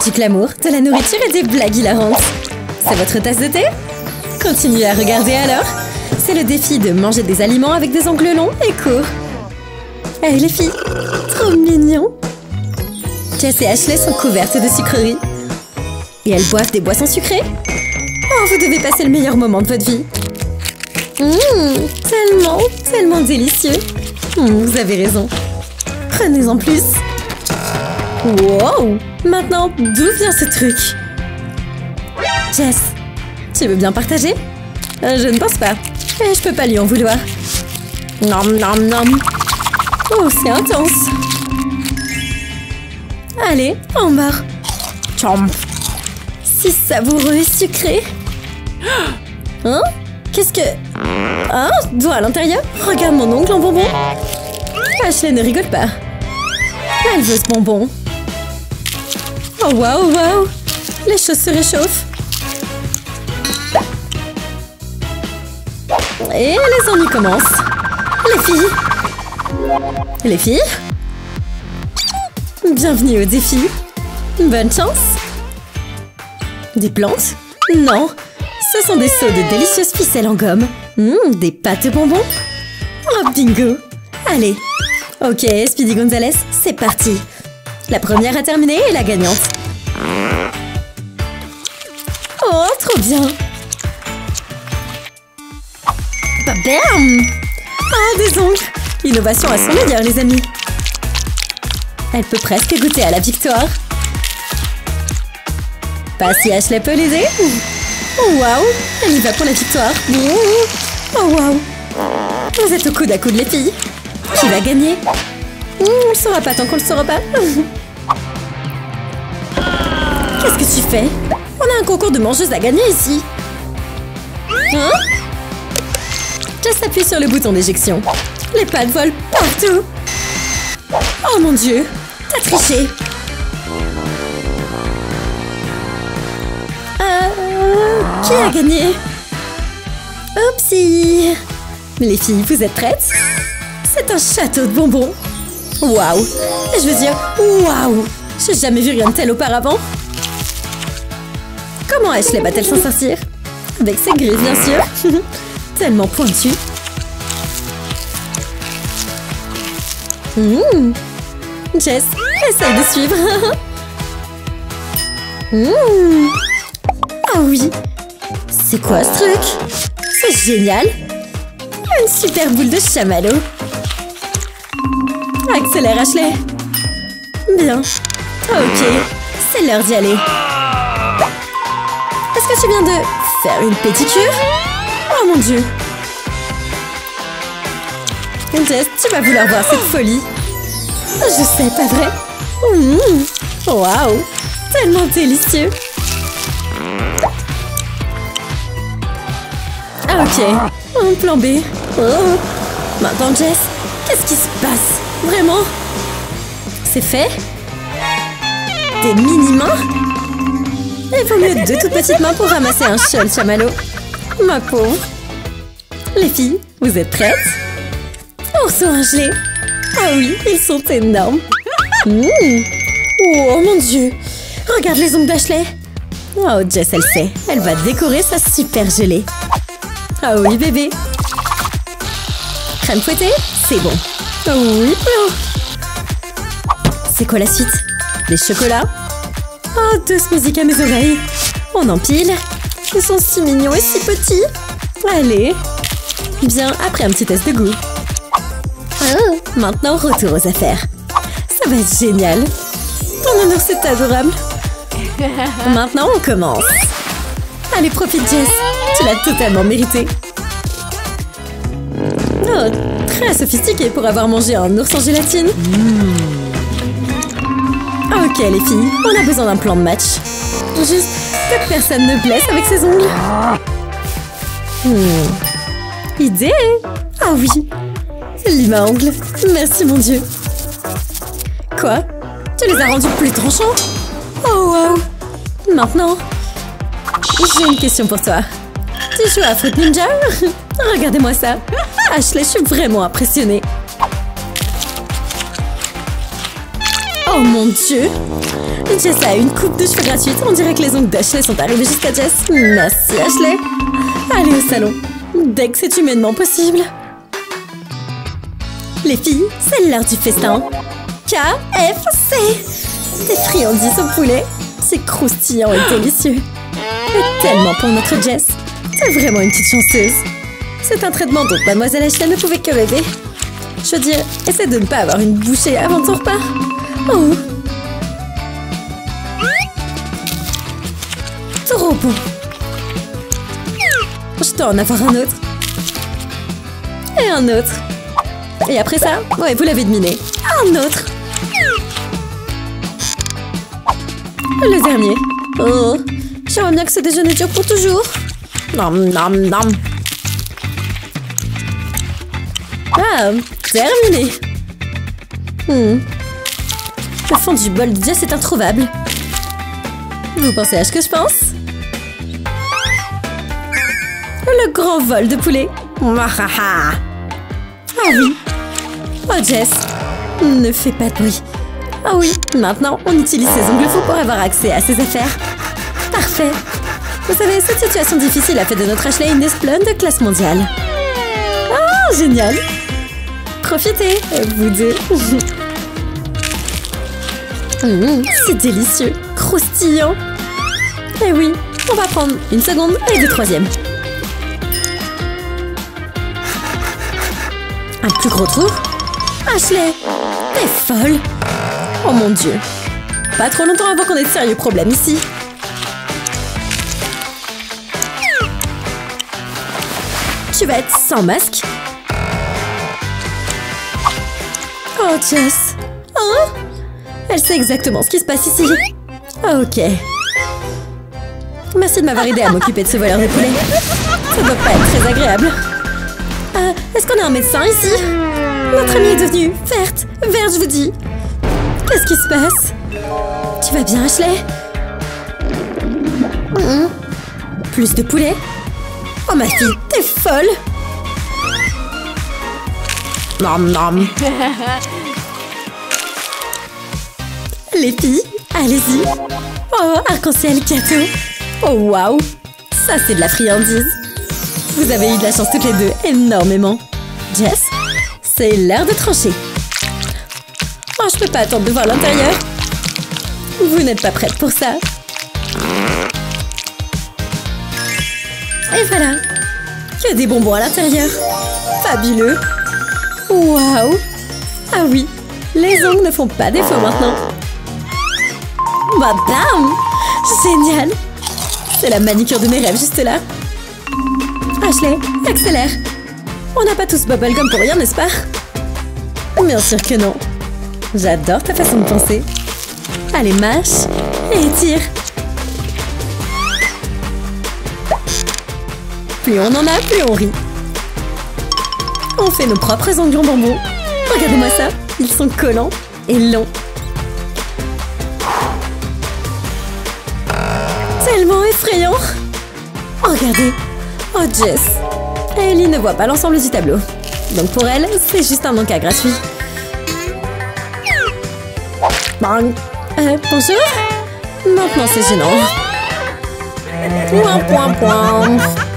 Du glamour, de la nourriture et des blagues hilarantes. C'est votre tasse de thé? Continuez à regarder alors. C'est le défi de manger des aliments avec des ongles longs et courts. Hey les filles, trop mignon. Jess et Ashley sont couvertes de sucreries. Et elles boivent des boissons sucrées. Oh, vous devez passer le meilleur moment de votre vie. Tellement délicieux. Vous avez raison. Prenez-en plus. Wow! Maintenant, d'où vient ce truc? Jess, tu veux bien partager? Je ne pense pas. Et je peux pas lui en vouloir. Nom nom nom. Oh, c'est intense. Allez, en barre. Chomp. Si savoureux et sucré. Hein? Qu'est-ce que... Ah, doigt à l'intérieur? Regarde mon ongle en bonbon. Ashley ne rigole pas. Elle veut ce bonbon. Oh, waouh. Les choses se réchauffent. Et les ennuis commencent. Les filles? Bienvenue au défi. Bonne chance. Des plantes? Non. Ce sont des seaux de délicieuses ficelles en gomme. Des pâtes de bonbons. Oh, bingo. Allez. Ok, Speedy Gonzales, c'est parti. La première à terminer est la gagnante. Oh, trop bien. Bam! Ah, des ongles. L'innovation à son meilleur, les amis. Elle peut presque goûter à la victoire. Pas si Ashley peut l'aider. Oh, waouh! Elle y va pour la victoire. Oh, waouh! Vous êtes au coude à coude, les filles. Qui va gagner? On ne saura pas tant qu'on le saura pas. Qu'est-ce que tu fais? On a un concours de mangeuses à gagner ici. Hein? Just appuie sur le bouton d'éjection. Les pâtes volent partout. Oh mon Dieu! T'as triché. Qui a gagné? Oupsie! Les filles, vous êtes prêtes? C'est un château de bonbons. Waouh! Je veux dire, waouh! J'ai jamais vu rien de tel auparavant. Comment Ashley va-t-elle s'en sortir? Avec ses griffes, bien sûr. Tellement pointues. Jess, essaye de suivre. Ah oui! C'est quoi ce truc? C'est génial! Une super boule de chamallow. Accélère, Ashley. Bien. Ok, c'est l'heure d'y aller. Est-ce que tu viens de faire une pédicure? Oh mon Dieu! Jess, tu vas vouloir voir cette folie. Je sais, pas vrai? Waouh! Tellement délicieux! Ah ok, un plan B. Oh. Maintenant Jess, qu'est-ce qui se passe? Vraiment? C'est fait? Des mini-mains? Il vaut mieux 2 toutes petites mains pour ramasser un seul chamallow. Ma pauvre. Les filles, vous êtes prêtes? Ourson à gelé. Ah oui, ils sont énormes. Oh mon Dieu! Regarde les ongles d'Ashley. Oh, Jess, elle sait. Elle va décorer sa super gelée. Ah oui, bébé. Crème fouettée, c'est bon. Oh oui, c'est quoi la suite? Des chocolats? Oh, 2 musiques à mes oreilles. On empile. Ils sont si mignons et si petits. Allez. Bien, après un petit test de goût. Oh, maintenant, retour aux affaires. Ça va être génial. Ton honneur, c'est adorable. Maintenant, on commence. Allez, profite, Jess. Tu l'as totalement mérité. Oh, très sophistiqué pour avoir mangé un ours en gélatine. Ok, les filles, on a besoin d'un plan de match. Juste que personne ne blesse avec ses ongles. Idée! Ah oui! Lime à ongles. Merci, mon Dieu. Quoi? Tu les as rendus plus tranchants? Oh, wow! Maintenant, j'ai une question pour toi. Tu joues à Fruit Ninja? Regardez-moi ça. Ashley, je suis vraiment impressionnée. Oh mon Dieu! Jess a une coupe de cheveux gratuite. On dirait que les ongles d'Ashley sont arrivés jusqu'à Jess. Merci, Ashley. Allez au salon. Dès que c'est humainement possible. Les filles, c'est l'heure du festin. KFC! Des friandises au poulet. C'est croustillant et délicieux. Et tellement pour notre Jess. C'est vraiment une petite chanceuse. C'est un traitement dont Mademoiselle Ashley ne pouvait que rêver. Je veux dire, essaie de ne pas avoir une bouchée avant ton repas. Oh! Trop bon! Je dois en avoir un autre. Et un autre. Et après ça, ouais, vous l'avez deviné. Un autre. Le dernier. Oh, j'aimerais bien que ce déjeuner dure pour toujours. Nom, nom, nom. Ah, terminé. Le fond du bol de Jess est introuvable. Vous pensez à ce que je pense? Le grand vol de poulet. Ah oui. Oh Jess, ne fais pas de bruit. Ah oui, maintenant on utilise ses ongles fous pour avoir accès à ses affaires. Parfait. Vous savez, cette situation difficile a fait de notre Ashley une espionne de classe mondiale. Ah, génial. Profitez, vous deux. C'est délicieux, croustillant. Et oui, on va prendre une seconde et deux troisièmes. Un plus gros trou? Ashley, t'es folle! Oh mon Dieu! Pas trop longtemps avant qu'on ait de sérieux problèmes ici. Tu vas être sans masque? Oh Jess! Hein? Elle sait exactement ce qui se passe ici. Ok. Merci de m'avoir aidé à m'occuper de ce voleur de poulet. Ça doit pas être très agréable. Est-ce qu'on a un médecin ici? Notre amie est devenue verte, je vous dis. Qu'est-ce qui se passe? Tu vas bien, Ashley? Plus de poulet? Oh ma fille, t'es folle! Nom nom. Les filles, allez-y. Oh, arc-en-ciel gâteau. Oh waouh, ça c'est de la friandise. Vous avez eu de la chance toutes les deux, énormément. Jess, c'est l'heure de trancher. Oh, je peux pas attendre de voir l'intérieur. Vous n'êtes pas prête pour ça. Et voilà. Que des bonbons à l'intérieur. Fabuleux. Waouh. Ah oui, les ongles ne font pas défaut maintenant. Bah bam. Génial. C'est la manicure de mes rêves juste là. Ashley, accélère. On n'a pas tous bubblegum pour rien, n'est-ce pas? Bien sûr que non. J'adore ta façon de penser. Allez, mâche et étire. Plus on en a, plus on rit. On fait nos propres ongles en bambou. Regardez-moi ça, ils sont collants et longs. Tellement effrayant. Oh, regardez. Oh Jess. Ellie ne voit pas l'ensemble du tableau. Donc pour elle, c'est juste un encas gratuit. Bang. Bonjour. Maintenant c'est gênant. Point, point, point.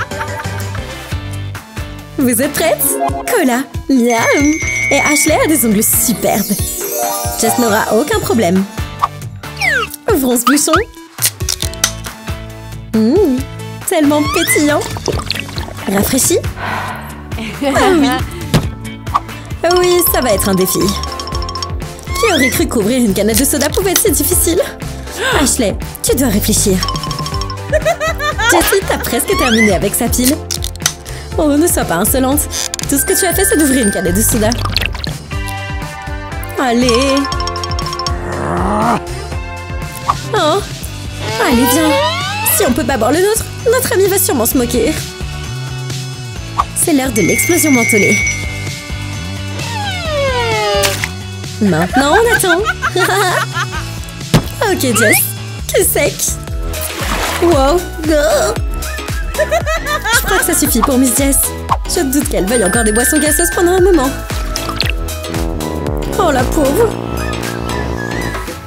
Vous êtes prêtes? Cola. Miam. Et Ashley a des ongles superbes. Jess n'aura aucun problème. Ouvrons ce bouchon. Tellement pétillant. Rafraîchi? Ah oui. Oui, ça va être un défi. Qui aurait cru qu'ouvrir une canette de soda pouvait être si difficile? Ashley, tu dois réfléchir. Jessie, t'as presque terminé avec sa pile. Oh, ne sois pas insolente. Tout ce que tu as fait, c'est d'ouvrir une canette de soda. Allez. Oh. Allez, viens. Si on peut pas boire le nôtre, notre ami va sûrement se moquer. C'est l'heure de l'explosion mentholée. Maintenant, on attend. Ok, Jess. Que sec. Wow. Je crois que ça suffit pour Miss Jess. Je doute qu'elle veuille encore des boissons gazeuses pendant un moment. Oh, la pauvre.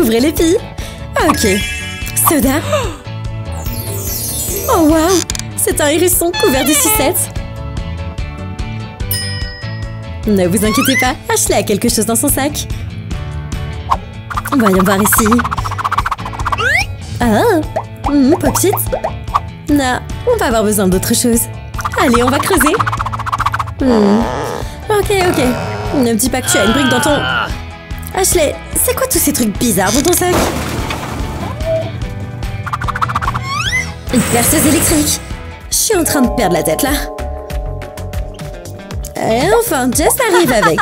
Ouvrez les filles. Ok. Soda. Oh wow. C'est un hérisson couvert de sucettes. Ne vous inquiétez pas, Ashley a quelque chose dans son sac. Voyons voir ici. Ah, Pop-It. Non, on va avoir besoin d'autre chose. Allez, on va creuser. Ok. Ne me dis pas que tu as une brique dans ton... Ashley, c'est quoi tous ces trucs bizarres dans ton sac? Une perceuse électrique. Je suis en train de perdre la tête là. Et enfin, Jess arrive avec.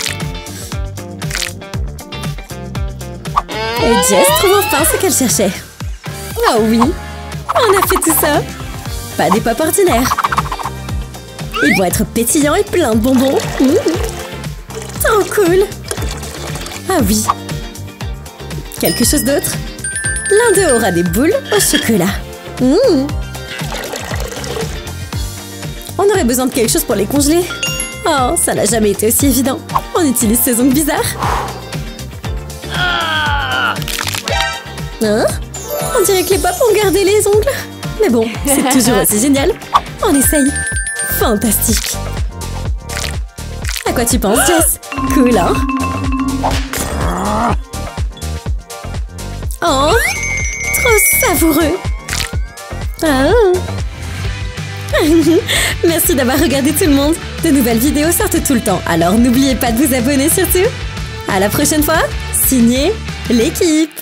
Et Jess trouve enfin ce qu'elle cherchait. Oh oui, on a fait tout ça. Pas des pop ordinaires. Ils vont être pétillants et pleins de bonbons. Trop cool. Ah oui. Quelque chose d'autre? L'un d'eux aura des boules au chocolat. On aurait besoin de quelque chose pour les congeler. Oh, ça n'a jamais été aussi évident. On utilise ces ongles bizarres. Hein? On dirait que les pop ont gardé les ongles. Mais bon, c'est toujours aussi génial. On essaye. Fantastique. À quoi tu penses, Jess? Cool, hein? Oh, trop savoureux. Merci d'avoir regardé tout le monde. De nouvelles vidéos sortent tout le temps, alors n'oubliez pas de vous abonner surtout. À la prochaine fois, signez l'équipe.